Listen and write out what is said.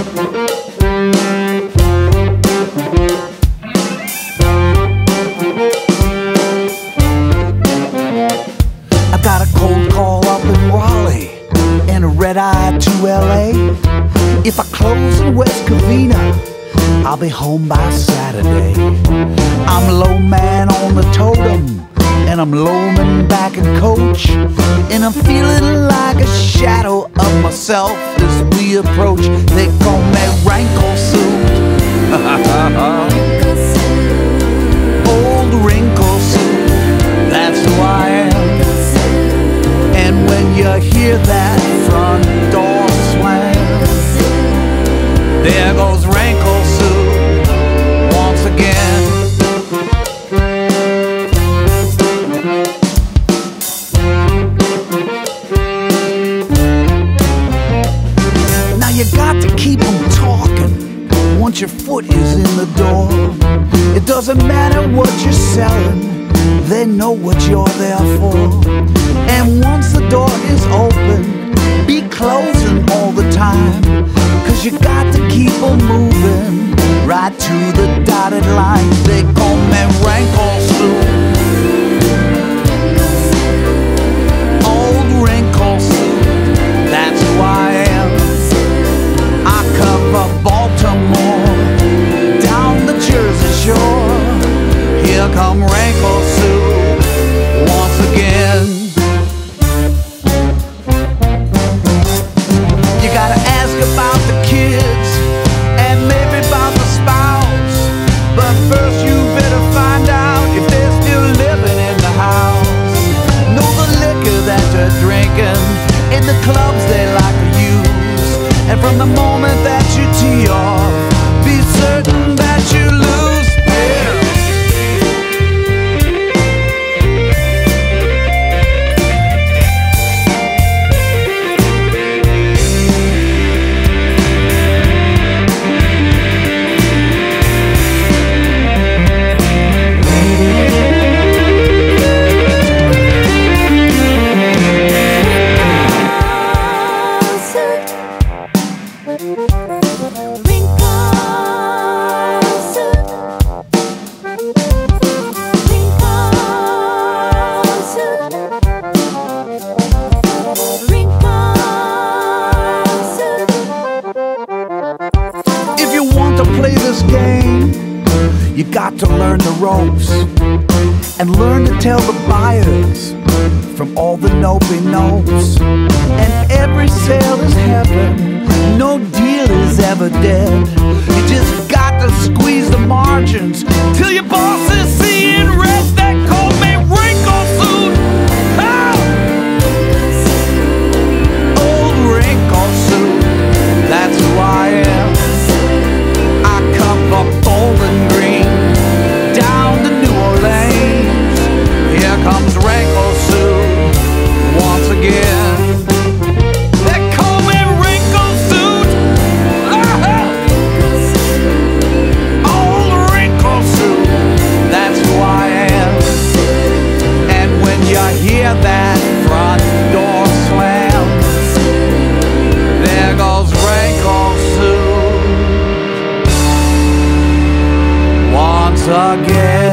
I got a cold call up in Raleigh and a red-eye to LA. If I close in West Covina, I'll be home by Saturday. I'm low man on the totem, and I'm loaming back in coach, and I'm feeling like a shadow of myself as we approach. They call me Wrinkle Suit. Old Wrinkle Suit, that's who I am. And when you hear that front door slam, there goes Wrinkle Suit once again. Now you got to keep them talking once your foot is in the door. It doesn't matter what you're selling, they know what you're there for. And once the door is open, be closing all the time, 'cause you got to keep them moving right to the dotted line. They call me Wrinkle Suit. Old Wrinkle Suit, that's who I am. I cover Baltimore down the Jersey Shore. Here come Wrinkle Suit once again. You gotta ask about the kids and maybe about the spouse, but first you better find out if they're still living in the house. Know the liquor that they're drinking in the clubs they like to use, and from the moment that you tee off, be certain that you lose. Play this game, you got to learn the ropes and learn to tell the buyers from all the no-be-nos. And every sale is heaven, no deal is ever dead. You just got to squeeze the margins till your boss is seeing red. That call me Wrinkle Suit. Oh! Old Wrinkle Suit, that's who I am. Up Bowling Green, down to New Orleans. Here comes Wrinkle Suit once again. They call me Wrinkle Suit. Old Wrinkle Suit, that's who I am. And when you hear that front door slam, there goes Wrinkle Suit once again.